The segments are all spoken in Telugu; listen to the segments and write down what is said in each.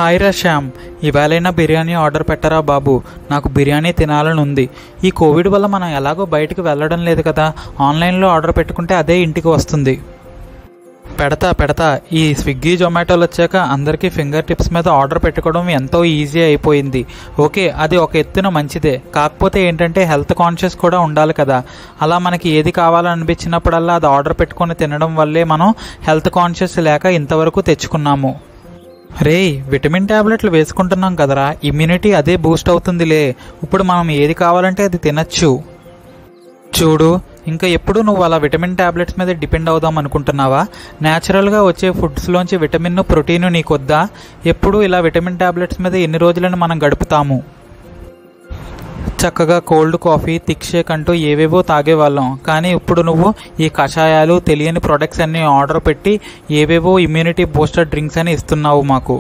హాయ్ రా శ్యామ్, ఇవాళైనా బిర్యానీ ఆర్డర్ పెట్టరా బాబు. నాకు బిర్యానీ తినాలని ఉంది. ఈ కోవిడ్ వల్ల మనం ఎలాగో బయటికి వెళ్ళడం లేదు కదా, ఆన్లైన్లో ఆర్డర్ పెట్టుకుంటే అదే ఇంటికి వస్తుంది. పెడతా. ఈ స్విగ్గీ జొమాటోలు వచ్చాక అందరికీ ఫింగర్ టిప్స్ మీద ఆర్డర్ పెట్టుకోవడం ఎంతో ఈజీ అయిపోయింది. ఓకే, అది ఒక ఎత్తున మంచిదే. కాకపోతే ఏంటంటే హెల్త్ కాన్షియస్ కూడా ఉండాలి కదా. అలా మనకి ఏది కావాలనిపించినప్పుడల్లా అది ఆర్డర్ పెట్టుకొని తినడం వల్లే మనం హెల్త్ కాన్షియస్ లేక ఇంతవరకు తెచ్చుకున్నాము. విటమిన్ ట్యాబ్లెట్లు వేసుకుంటున్నాం కదరా, ఇమ్యూనిటీ అదే బూస్ట్ అవుతుందిలే. ఇప్పుడు మనం ఏది కావాలంటే అది తినచ్చు. చూడు, ఇంకా ఎప్పుడు నువ్వు అలా విటమిన్ ట్యాబ్లెట్స్ మీద డిపెండ్ అవుదాం అనుకుంటున్నావా? న్యాచురల్గా వచ్చే ఫుడ్స్లోంచి విటమిన్ ప్రోటీన్ నీకొద్దా? ఎప్పుడు ఇలా విటమిన్ ట్యాబ్లెట్స్ మీద ఎన్ని రోజులను మనం గడుపుతాము? చక్కగా కోల్డ్ కాఫీ, థిక్ షేక్ అంటూ ఏవేవో తాగేవాళ్ళం. కానీ ఇప్పుడు నువ్వు ఈ కషాయాలు, తెలియని ప్రొడక్ట్స్ అన్నీ ఆర్డర్ పెట్టి ఏవేవో ఇమ్యూనిటీ బూస్టర్ డ్రింక్స్ అని ఇస్తున్నావు మాకు.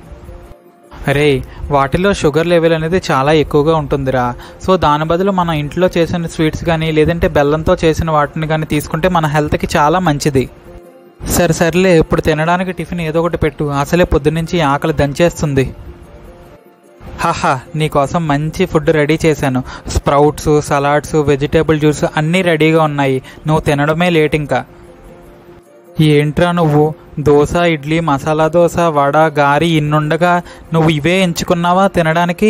వాటిలో షుగర్ లెవెల్ అనేది చాలా ఎక్కువగా ఉంటుందిరా. సో దాని బదులు మన ఇంట్లో చేసిన స్వీట్స్ కానీ లేదంటే బెల్లంతో చేసిన వాటిని కానీ తీసుకుంటే మన హెల్త్కి చాలా మంచిది. సరేలే, ఇప్పుడు తినడానికి టిఫిన్ ఏదో ఒకటి పెట్టు. అసలే పొద్దున్నుంచి ఆకలి దంచేస్తుంది. నీకోసం మంచి ఫుడ్ రెడీ చేశాను. స్ప్రౌట్స్, సలాడ్స్, వెజిటేబుల్ జ్యూస్ అన్నీ రెడీగా ఉన్నాయి. నువ్వు తినడమే లేట్. ఇంకా ఏంట్రా నువ్వు దోశ, ఇడ్లీ, మసాలా దోశ, వడ, గారి ఇన్నుండగా నువ్వు ఇవే ఎంచుకున్నావా తినడానికి?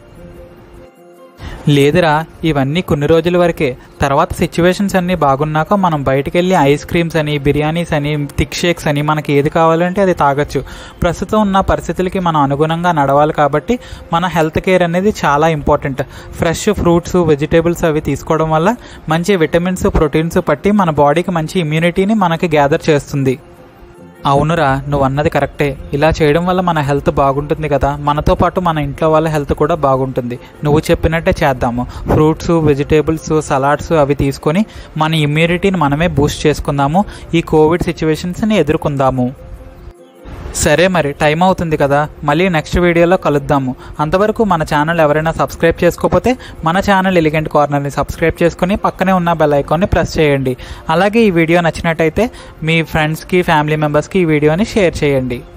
లేదురా, ఇవన్నీ కొన్ని రోజుల వరకే. తర్వాత సిచ్యువేషన్స్ అన్నీ బాగున్నాక మనం బయటికి వెళ్ళి ఐస్ క్రీమ్స్ అని, బిర్యానీస్ అని, థిక్ షేక్స్ అని మనకి ఏది కావాలంటే అది తాగొచ్చు. ప్రస్తుతం ఉన్న పరిస్థితులకి మనం అనుగుణంగా నడవాలి కాబట్టి మన హెల్త్ కేర్ అనేది చాలా ఇంపార్టెంట్. ఫ్రెష్ ఫ్రూట్స్, వెజిటేబుల్స్ అవి తీసుకోవడం వల్ల మంచి విటమిన్స్, ప్రోటీన్స్ పట్టి మన బాడీకి మంచి ఇమ్యూనిటీని మనకి గ్యాదర్ చేస్తుంది. అవునురా, నువ్వు అన్నది కరెక్టే. ఇలా చేయడం వల్ల మన హెల్త్ బాగుంటుంది కదా, మనతో పాటు మన ఇంట్లో వాళ్ళ హెల్త్ కూడా బాగుంటుంది. నువ్వు చెప్పినట్టే చేద్దాము. ఫ్రూట్స్, వెజిటేబుల్స్, సలాడ్స్ అవి తీసుకొని మన ఇమ్యూనిటీని మనమే బూస్ట్ చేసుకుందాము. ఈ కోవిడ్ సిచ్యువేషన్స్ని ఎదుర్కొందాము. సరే మరి, టైం అవుతుంది కదా, మళ్ళీ నెక్స్ట్ వీడియోలో కలుద్దాము. అంతవరకు మన ఛానల్ ఎవరైనా సబ్స్క్రైబ్ చేసుకోకపోతే మన ఛానల్ ఎలిగెంట్ కార్నర్ని సబ్స్క్రైబ్ చేసుకుని పక్కనే ఉన్న బెల్ ఐకాన్ని ప్రెస్ చేయండి. అలాగే ఈ వీడియో నచ్చినట్టయితే మీ ఫ్రెండ్స్కి, ఫ్యామిలీ మెంబర్స్కి ఈ వీడియోని షేర్ చేయండి.